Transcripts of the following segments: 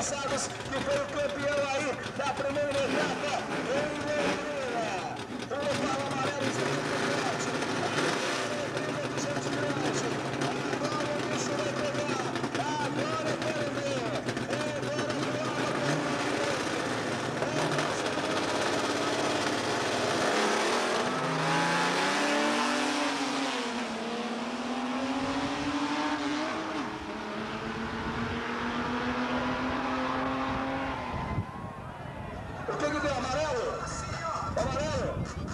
passados, que foi o campeão aí da primeira etapa em Londrina. O Fala Amarelo de muito forte. Agora de gente grande. Agora o bicho vai pegar. Agora eu quero ver. Agora o que deu? Amarelo? Amarelo?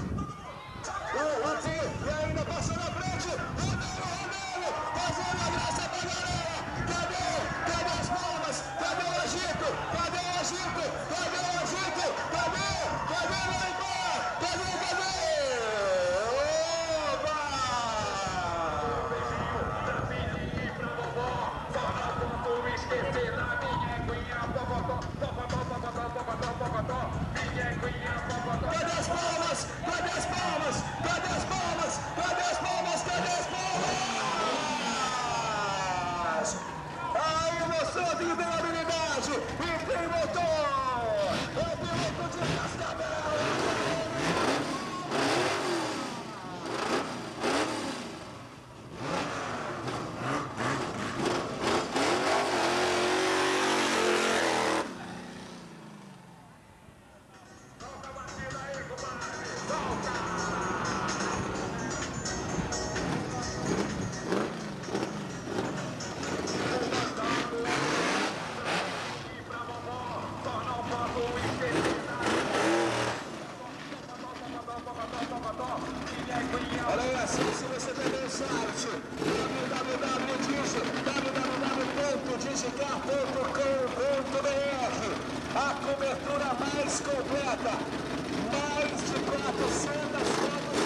E ainda passou na frente. Romero, fazendo a graça pra galera. Cadê? Cadê as palmas? Cadê o agito? Cadê o agito? Cadê o agito? Cadê? Cadê o Neymar? Cadê? Oba! Cadê as palmas? Cadê as palmas? Cadê as palmas? Cadê as palmas? Cadê as palmas? Aí mostrou que tem habilidade e tem motor! É o piloto de Cascavel! Olha aí, assim, se você também o site www.digicar.com.br, a cobertura mais completa, mais de 400 fotos.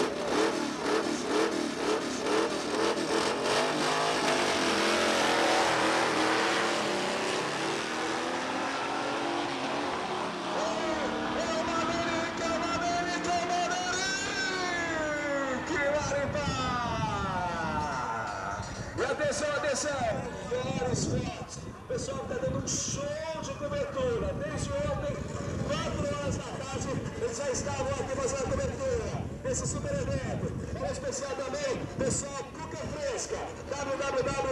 E atenção, atenção! Vários fotos. O pessoal está dando um show de cobertura. Desde ontem, 4 horas da tarde, eles já estavam aqui fazendo a cobertura desse super evento. É especial também, pessoal, Cuca Fresca, www